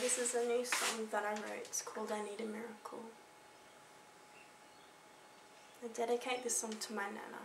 This is a new song that I wrote. It's called I Need a Miracle. I dedicate this song to my Nana.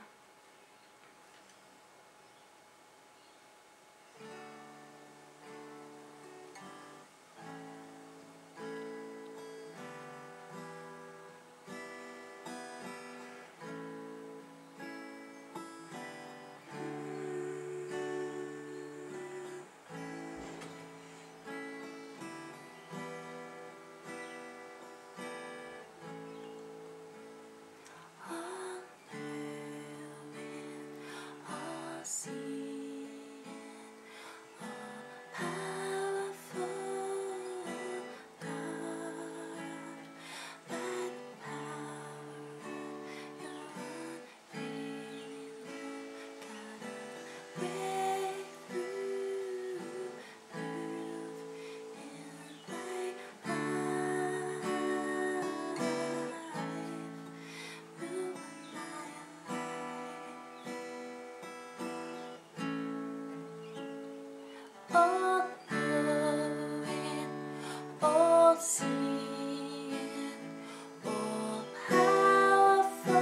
All knowing, all seeing, all powerful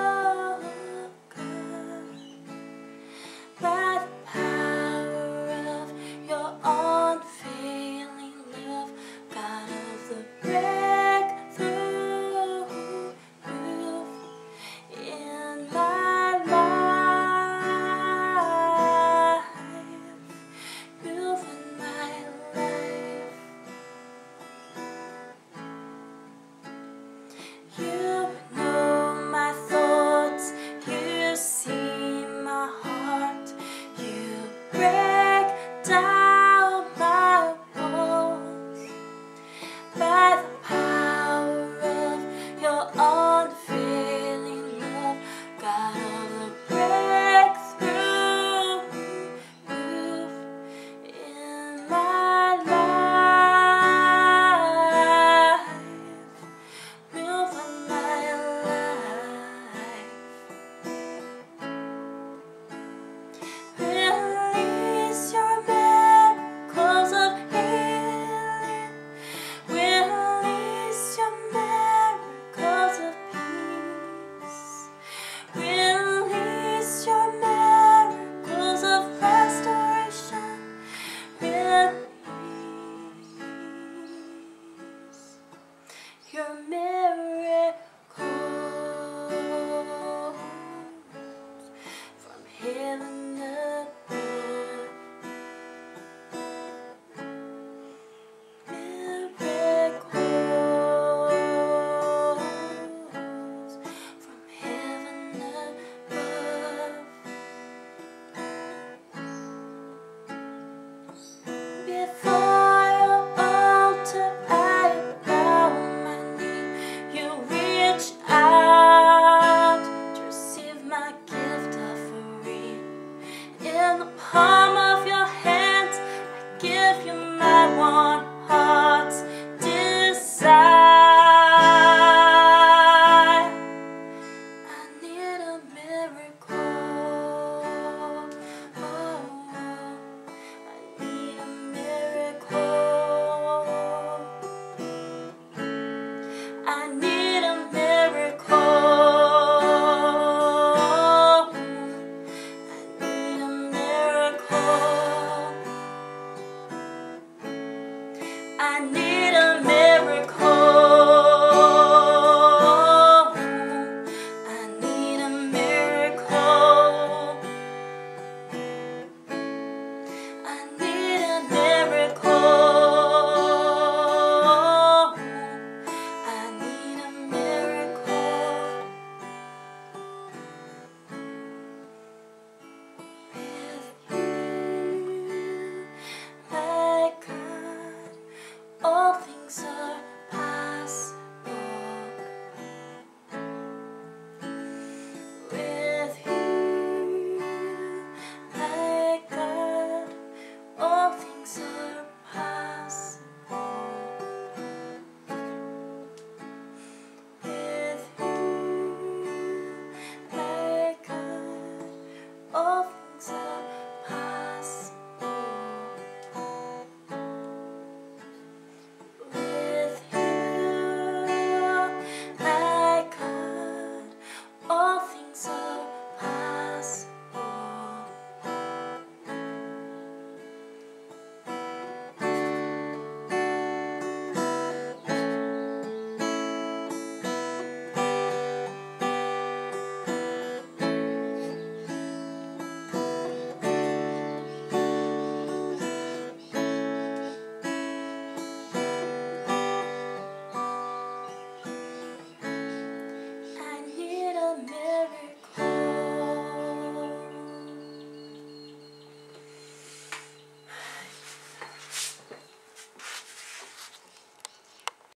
God, by the power of your unfailing love, God of the breakthrough, move in my life. Move in my life. You know my thoughts, you see my heart, you break down my walls by the power of your unfailing love, God of the breakthrough, move in my life, move in my life. Release your miracles of healing, release your miracles of peace, release your miracles of restoration, release your miracles from heaven above. Miracles from heaven above. Before your altar I bow my knee. You reach out to receive my gift offering. In the palm of your hands I give you my one heart's desire. I need a miracle. Oh, I need a miracle. I need a miracle. I need a miracle. I need